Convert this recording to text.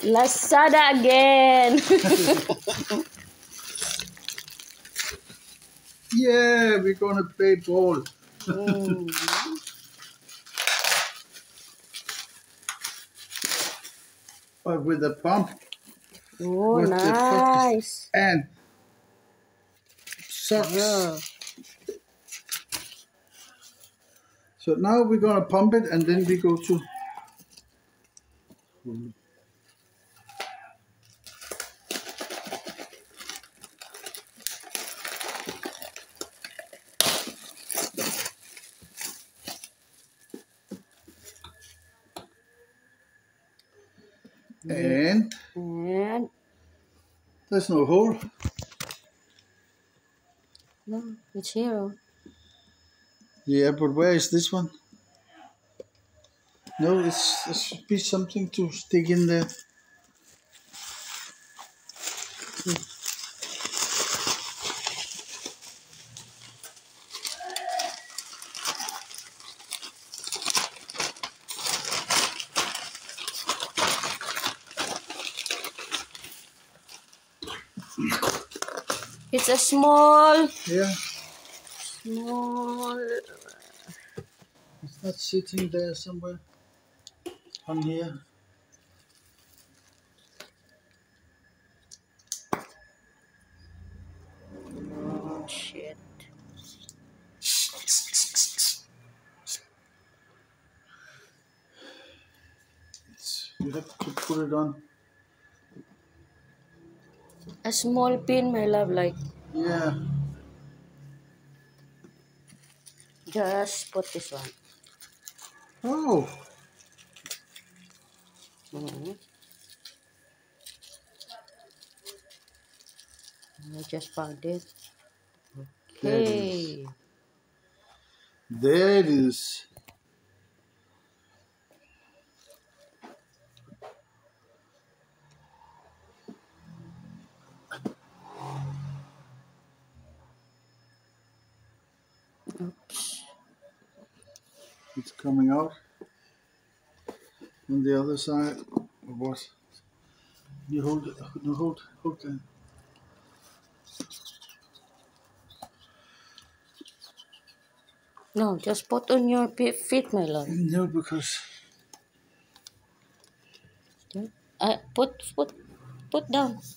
Lazada again. Yeah, we're gonna play ball. But with a pump. Oh, with nice. And socks. Yeah. So now we're gonna pump it and then we go to and there's no hole. No, it's here. Yeah, but where is this one? No, there should be something to stick in there. It's a small. Yeah, Small. it's not sitting there somewhere on here. Shit. You have to put it on. A small pin, my love, like. Yeah. Just put this one. Oh. I just found it. There it Okay. is. There it is. Oops. It's coming out on the other side. What? You hold it. No, hold that. No, just put on your feet, my love. No, because Put down.